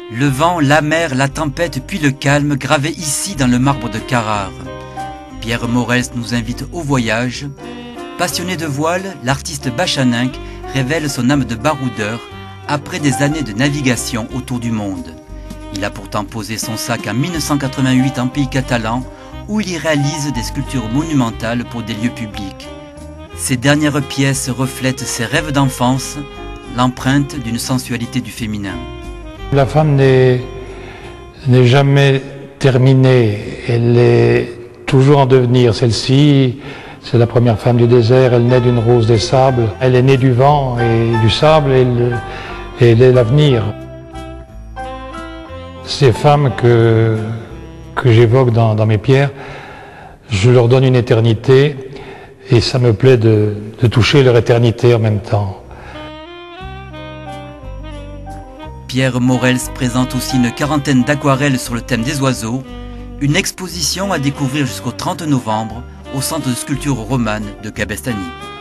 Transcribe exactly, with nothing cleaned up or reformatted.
Le vent, la mer, la tempête, puis le calme, gravés ici dans le marbre de Carrare. Pierre Morels nous invite au voyage. Passionné de voile, l'artiste bachaninck révèle son âme de baroudeur après des années de navigation autour du monde. Il a pourtant posé son sac en mille neuf cent quatre-vingt-huit en pays catalan, où il y réalise des sculptures monumentales pour des lieux publics. Ces dernières pièces reflètent ses rêves d'enfance, l'empreinte d'une sensualité du féminin. La femme n'est n'est jamais terminée, elle est toujours en devenir. Celle-ci, c'est la première femme du désert, elle naît d'une rose des sables, elle est née du vent et du sable, et elle, et elle est l'avenir. Ces femmes que, que j'évoque dans, dans mes pierres, je leur donne une éternité, et ça me plaît de, de toucher leur éternité en même temps. Pierre Morels présente aussi une quarantaine d'aquarelles sur le thème des oiseaux, une exposition à découvrir jusqu'au trente novembre au Centre de sculpture romane de Cabestany.